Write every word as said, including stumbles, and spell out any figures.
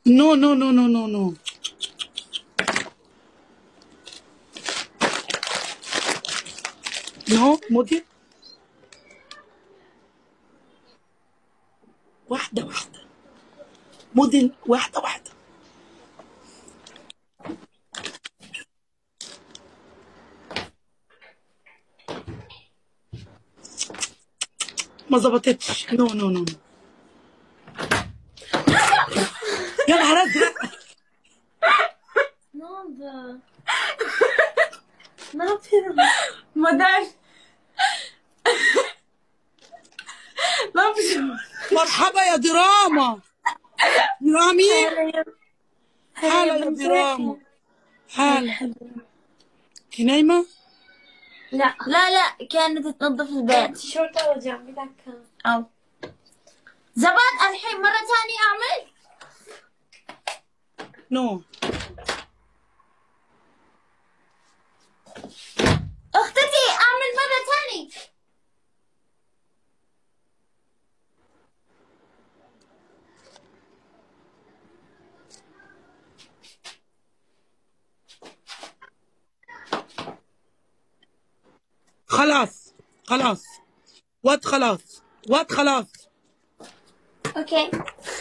نو نو نو نو نو نو. نو مدن. واحدة واحدة. مدن واحدة واحدة. ما ظبطتش. نو نو نو نو. يا نهار ازرق. Ne oldu? Ne yapıyorum? Model. Ne yapacağım? مرحبا يا دراما. درامي. حالة يا بنتي دراما. حالة. حبيبي. انتي نايمة؟ لا لا لا كانت تنظف البيت. Tişört alacağım bir dakika. أو زبط الحين مرة ثانية أعمل. نو. أختتي أعمل مرة ثانية. خلاص خلاص. وات خلاص. وات خلاص. أوكي.